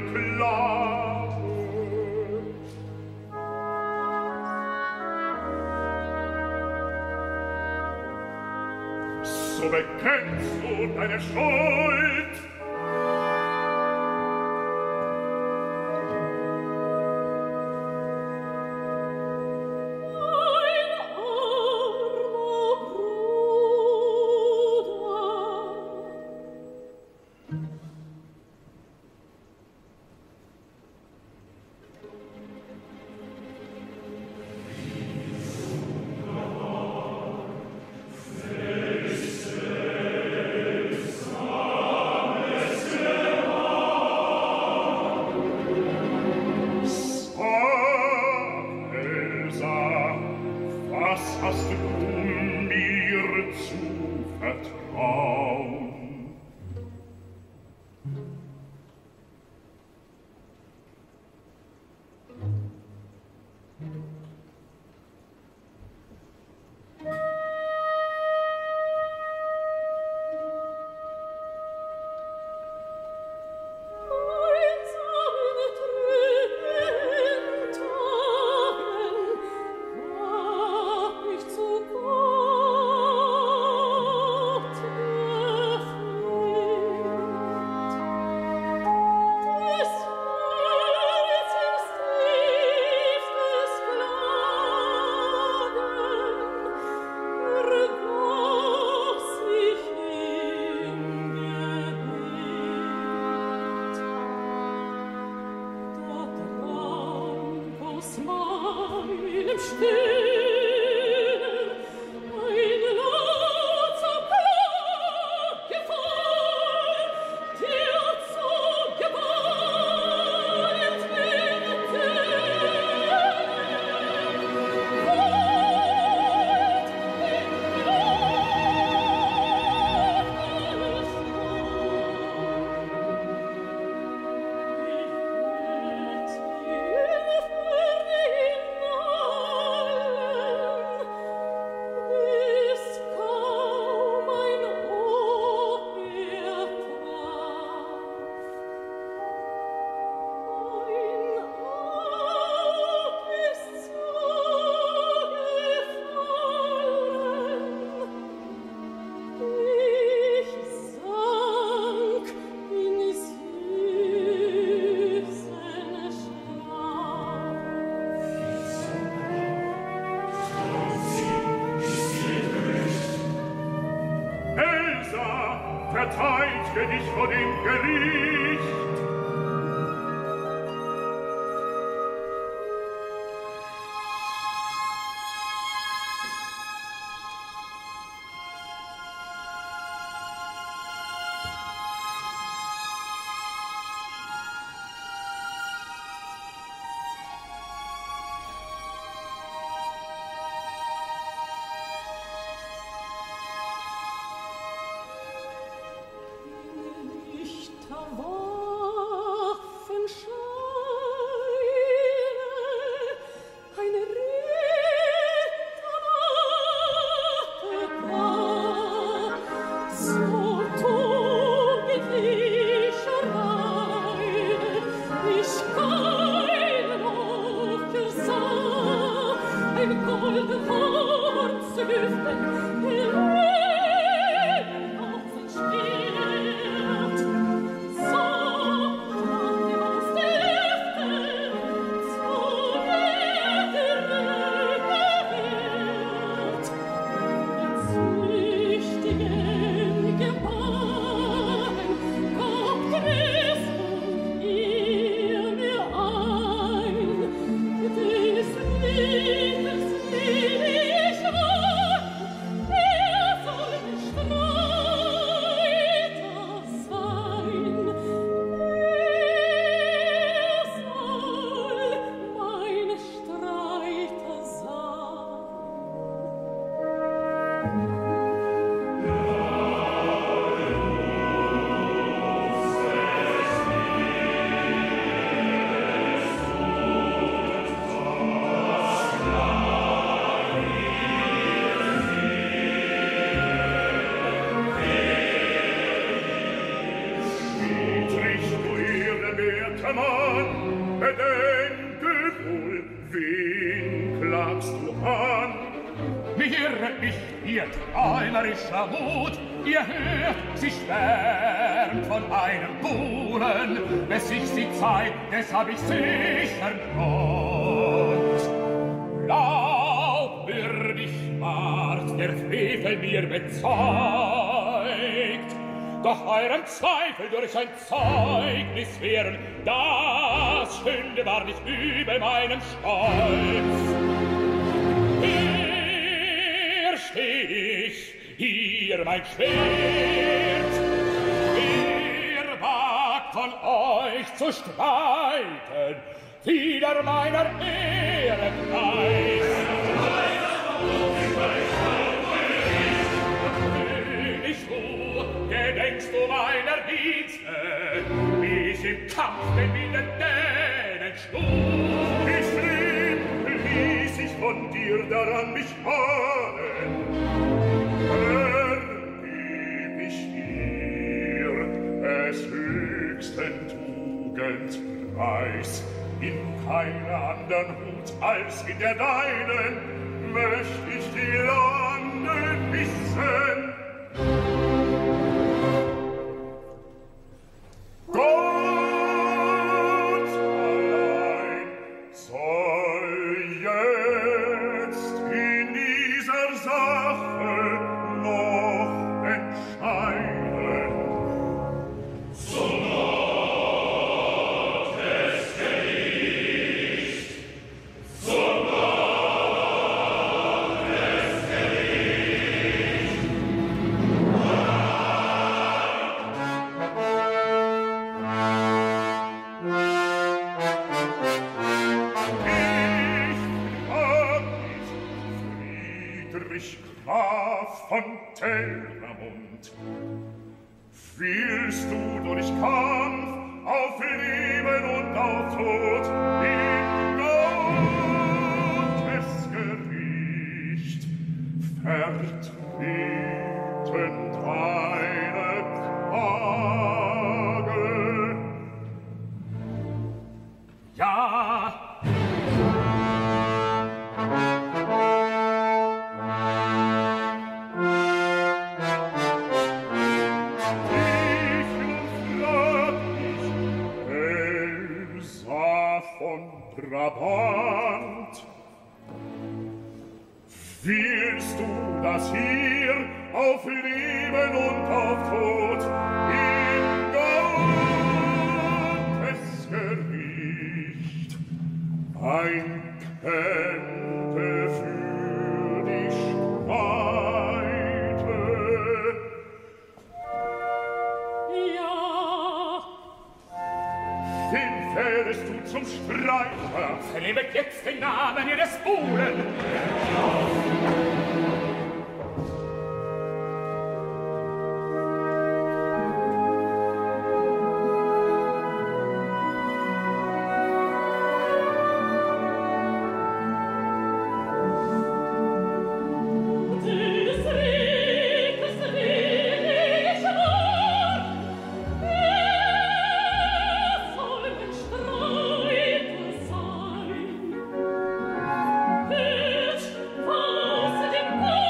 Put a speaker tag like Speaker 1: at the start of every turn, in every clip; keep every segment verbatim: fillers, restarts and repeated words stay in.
Speaker 1: So bekennst du deine Schuld. alter Mann, bedenke wohl, wen klagst du an?
Speaker 2: Mir nicht ihr träumerischer Mut, ihr hört, sie schwärmt von einem Buhlen, bis ich sie zeig, des hab ich sichern Grund. Glaubwürdig ward der Frevel mir bezeugt, doch eurem Zweifel durch ein Zeugnis wehren, das stünde war nicht über meinem Stolz. Hier steh ich, hier mein Schwert, wer wagt von euch zu streiten, wider meiner Ehre Preis. König, du, gedenkst du meiner Dienste, wie ich im Kampf den wilden Dänen schlug?
Speaker 1: Wie schlimm ließ ich von dir daran mich ahnen, ergeb ich dir es höchsten Tugendpreis. In keiner andern Hut als in der deinen möcht ich die Lande wissen. Gott allein soll jetzt in dieser Sache noch entscheiden. Zum Gottes Gericht, zum Gottes Gericht. Ich, Graf von Telramund, willst du durch Kampf auf Leben und auf Tod in Gottes Gericht vertreten deine Klage?
Speaker 2: Ja.
Speaker 1: Brabant, willst du das hier auf Leben und auf Tod in Gottes Gericht ein Kämpfe für dich streite?
Speaker 2: Ja.
Speaker 1: Wen fährst du zum Streiter?
Speaker 2: Vernehmet jetzt den Namen ihres Buhlen!
Speaker 3: Oh!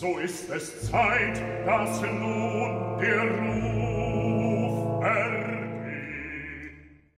Speaker 1: so ist es Zeit, dass nun der Ruf ergeht.